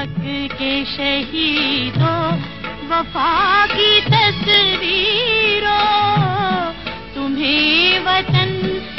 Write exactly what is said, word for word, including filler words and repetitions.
हक के शहीदों, वफा की तस्वीरों, तुम्हें वतन